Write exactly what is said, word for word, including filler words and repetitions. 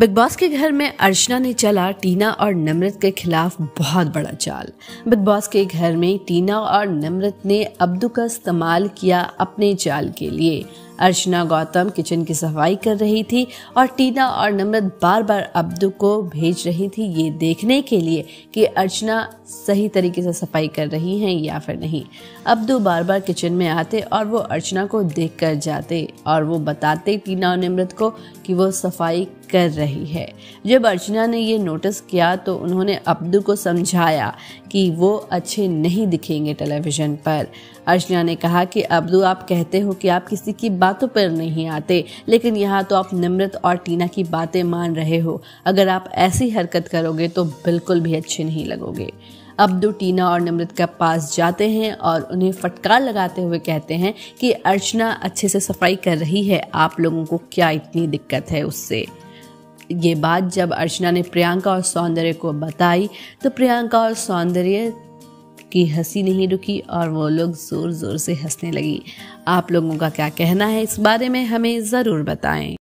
Big boss के घर में अर्चना ने चला टीना और निमृत के खिलाफ बहुत बड़ा चाल। बिग बॉस के घर में टीना और निमृत ने अब्दू का इस्तेमाल किया अपने चाल के लिए। अर्चना गौतम किचन की सफाई कर रही थी और टीना और निमृत बार बार अब्दू को भेज रही थी ये देखने के लिए कि अर्चना सही तरीके से सफाई कर रही हैं या फिर नहीं। अब्दू बार बार किचन में आते और वो अर्चना को देख कर जाते और वो बताते टीना और निमृत को कि वो सफाई कर रही है। जब अर्चना ने ये नोटिस किया तो उन्होंने अब्दू को समझाया कि वो अच्छे नहीं दिखेंगे टेलीविजन पर। अर्चना ने कहा कि अब्दू, आप कहते हो कि आप किसी की बातों पर नहीं आते, लेकिन यहाँ तो आप निमृत और टीना की बातें मान रहे हो। अगर आप ऐसी हरकत करोगे तो बिल्कुल भी अच्छे नहीं लगोगे। अब्दू टीना और निमृत के पास जाते हैं और उन्हें फटकार लगाते हुए कहते हैं कि अर्चना अच्छे से सफाई कर रही है, आप लोगों को क्या इतनी दिक्कत है उससे। ये बात जब अर्चना ने प्रियंका और सौंदर्य को बताई तो प्रियंका और सौंदर्य की हंसी नहीं रुकी और वो लोग जोर जोर से हंसने लगी। आप लोगों का क्या कहना है इस बारे में हमें ज़रूर बताएं।